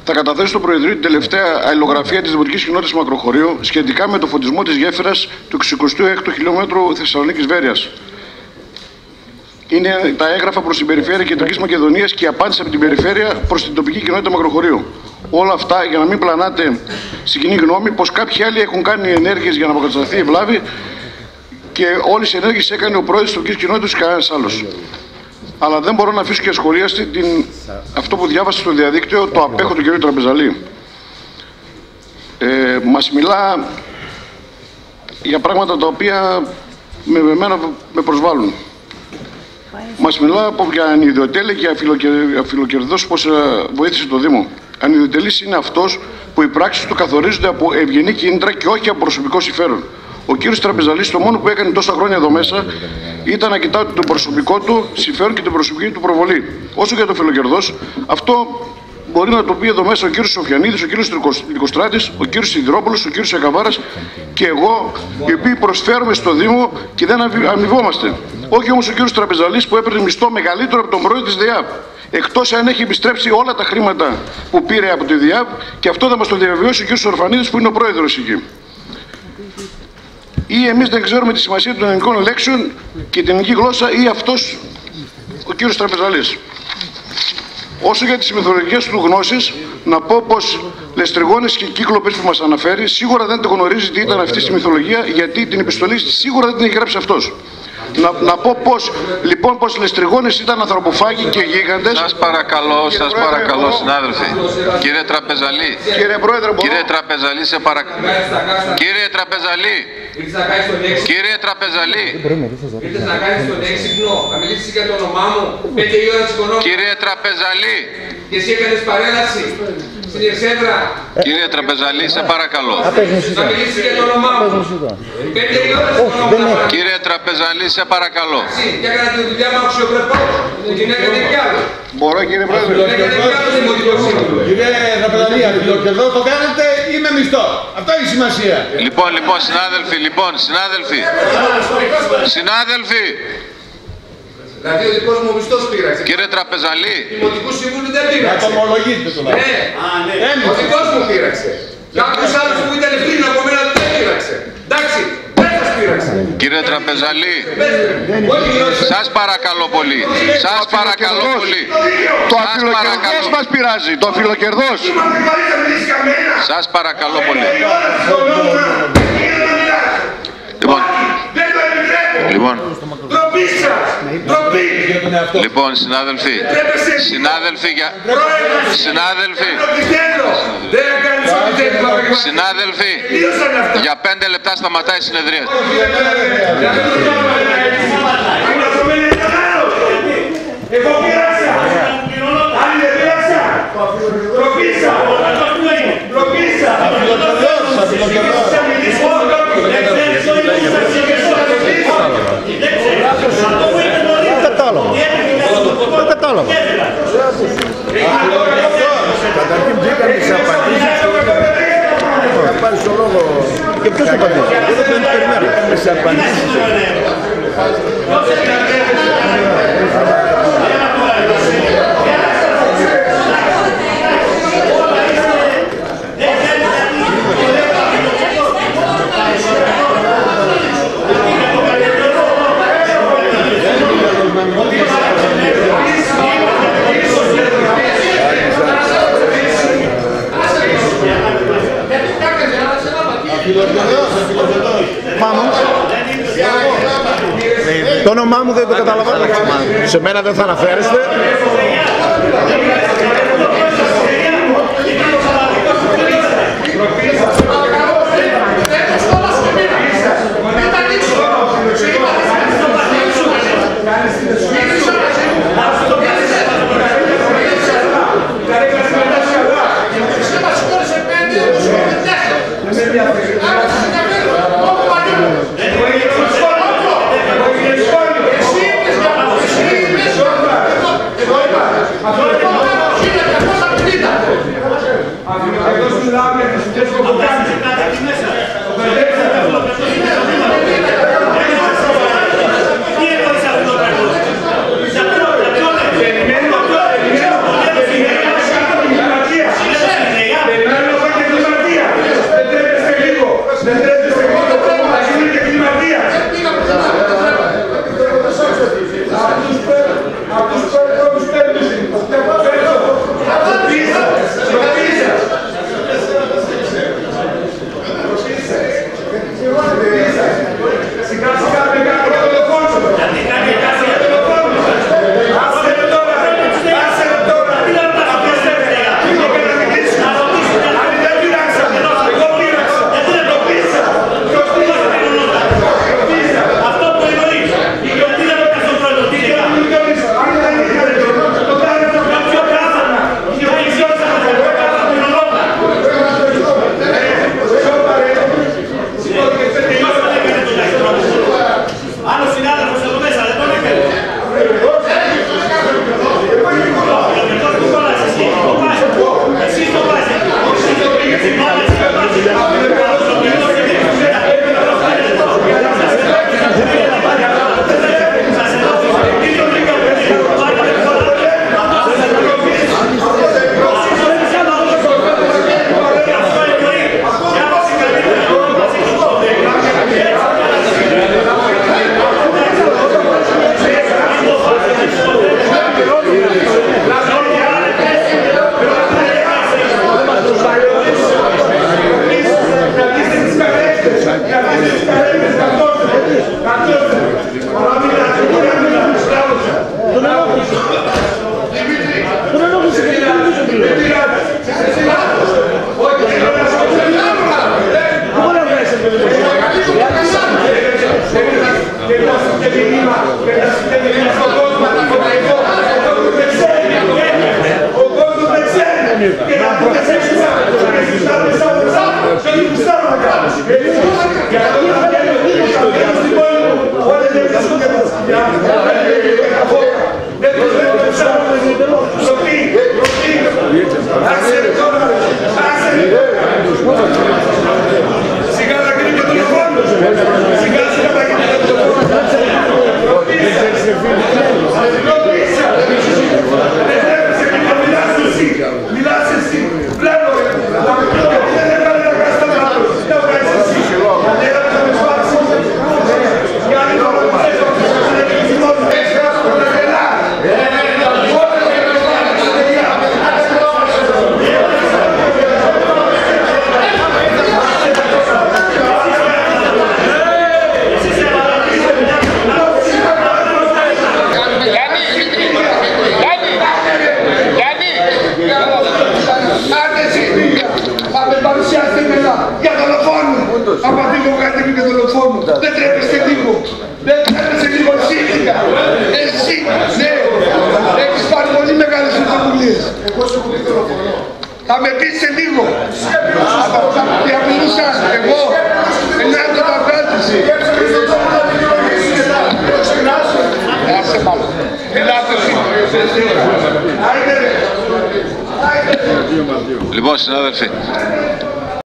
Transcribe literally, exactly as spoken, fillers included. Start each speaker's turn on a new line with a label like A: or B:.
A: Θα καταθέσω στο Προεδρείο την τελευταία αλληλογραφία της Δημοτικής Κοινότητας Μακροχωρίου σχετικά με το φωτισμό της γέφυρας του εξηκοστού έκτου χιλιόμετρου Θεσσαλονίκης-Βέρειας. Είναι τα έγγραφα προς την Περιφέρεια Κεντρικής Μακεδονίας και η απάντηση από την Περιφέρεια προς την τοπική κοινότητα Μακροχωρίου. Όλα αυτά για να μην πλανάτε στην κοινή γνώμη πως κάποιοι άλλοι έχουν κάνει ενέργειες για να αποκατασταθεί η βλάβη και όλες οι ενέργειες έκανε ο πρόεδρος της τοπικής κοινότητας και κανένας άλλος. Αλλά δεν μπορώ να αφήσω και ασχολίαστη την... αυτό που διάβασα στο διαδίκτυο, το απέχω του κ. Τραπεζαλή. Ε, μας μιλά για πράγματα τα οποία με εμένα με προσβάλλουν. Μας μιλά για ανιδιοτέλεια και αφιλοκερδός πως βοήθησε το Δήμο. Ανιδιοτελής είναι αυτός που οι πράξεις του καθορίζονται από ευγενή κίνητρα και όχι από προσωπικό συμφέρον. Ο κύριος Τραπεζαλής το μόνο που έκανε τόσα χρόνια εδώ μέσα ήταν να κοιτάει το προσωπικό του συμφέρον και την προσωπική του προβολή. Όσο για το φιλοκερδός, αυτό μπορεί να το πει εδώ μέσα ο κύριος Σοφιανίδης, ο κύριος Λυκοστράτης, ο κύριος Σιδηρόπουλος, ο κύριος Ακαβάρας και εγώ, οι οποίοι προσφέρουμε στο Δήμο και δεν αμοιβόμαστε. Όχι όμως ο κύριος Τραπεζαλής που έπαιρνε μισθό μεγαλύτερο από τον πρόεδρο της ΔΕΑΠ. Εκτός αν έχει επιστρέψει όλα τα χρήματα που πήρε από τη ΔΕΑΠ και αυτό θα μας το διαβεβαιώσει ο κύριος Ορφανίδης που είναι ο πρόεδρος εκεί. Ή εμείς δεν ξέρουμε τη σημασία των ελληνικών λέξεων και την ελληνική γλώσσα ή αυτός ο κύριος Τραπεζαλής. Όσο για τις μυθολογικές του γνώσεις, να πω πως λεστριγόνες και κύκλοπες που μας αναφέρει σίγουρα δεν το γνωρίζει τι ήταν αυτή στη μυθολογία, γιατί την επιστολή σίγουρα δεν την έχει γράψει αυτός. Να, να πω πως, λοιπόν, πως λεστριγόνες ήταν ανθρωποφάγοι και γίγαντες.
B: Σας παρακαλώ, σας
A: Πρόεδρε,
B: παρακαλώ,
A: εγώ...
B: συνάδελφοι. Κύριε Τραπεζαλή.
A: Κύριε Πρόεδρε, μπορώ...
B: Κύριε Τραπεζαλή, σε παρακαλώ. Κύριε Τραπεζαλή. Κύριε Τραπεζαλή.
C: Ήρθες να κάνεις τον έξυπνο, να μιλήσεις για το όνομά μου, πέντε η ώρα σηκωνόμουν.
B: Κύριε Τραπεζαλή.
C: Και εσύ έκανες παρέλαση στην Εξέδρα.
B: Κύριε Τραπεζαλή, σε παρακαλώ.
C: Να μιλήσεις για το όνομά μου. Πέντε η ώρα σηκωνόμουν.
B: Κύριε Τραπεζαλή, σε παρακαλώ.
C: Και έκανα τη δουλειά μου αξιοπρεπώς, που την έκανε κι άλλο.
A: Μπορώ, κύριε Πρόεδρε.
C: Την έκανε κι άλλο δημοτικό σύμβουλο.
D: Κύριε Τραπεζαλή, αφιλοκερδό το κάνετε ή με μισθό. Αυτό έχει σημασία.
B: Λοιπόν, λοιπόν, συνάδελφοι, λοιπόν, συνάδελφοι. Συνάδελφοι.
C: Δηλαδή ο δικός μου μισθός πήραξε.
B: Κύριε Τραπεζαλή.
C: Δημοτικού σύμβουλου δεν πήραξε.
D: Να το ομολογείτε το λάθος.
C: Ναι, ο δικός μου πήραξε. Κάποιος άλλος που ήταν πριν από μένα δεν πήραξε. Εντάξει, δεν σας πήραξε.
B: Κύριε Τραπεζαλή. Σας παρακαλώ πολύ. Σας παρακαλώ πολύ.
A: Το αφιλοκερδός μας πειράζει. Το αφιλοκερδός.
B: Σας παρακαλώ πολύ. Λοιπόν. Λοιπόν. Λοιπόν, συνάδελφοι. Συνάδελφοι για... Συνάδελφοι. Συνάδελφοι. Για πέντε λεπτά σταματάει η συνεδρία.
E: Εγώ πήρασα. Άλλοι δεν πήρασα. Τροπήσα. Τροπήσα.
D: Δεν κατάλαβα. Καταρχήν μπήκαν τις απαντήσεις. Θα πάρεις το λόγο. Και ποιος το απαντήσει. Δεν το περιμένω. Τις απαντήσεις. Το όνομά μου δεν το καταλαβαίνω. Σε μένα δεν θα αναφέρεστε.
E: Αυτό Σιγά θα γίνει και το λογόνο. Σιγά σιγά θα γίνει και το λογόνο. Μιλάς εσύ, βλέπω, δεν έκανε να κάνεις τα λάθος, δεν το κάνεις εσύ. Δεν θα με σπάσεις. Γιατί το ξέρεις ότι δεν έχεις μόνο. Έτσι θα σου τα γελά. Παρουσιάστε μετά για δολοφόνο. Από αυτή που βγάλετε και δολοφόνο. Δεν τρέπεστε λίγο. Δεν τρέπεστε λίγο εσύ. Εσύ, ναι. Έχεις πάρει πολύ μεγάλες πρωτοβουλίες. Θα με πείσαι λίγο. Από αυτά που διαμιλούσα εγώ. Εννέα το παγκάτηση. Άσε μάλλον. Μιλάτε εσύ.
B: Λοιπόν, συνάδελφοι,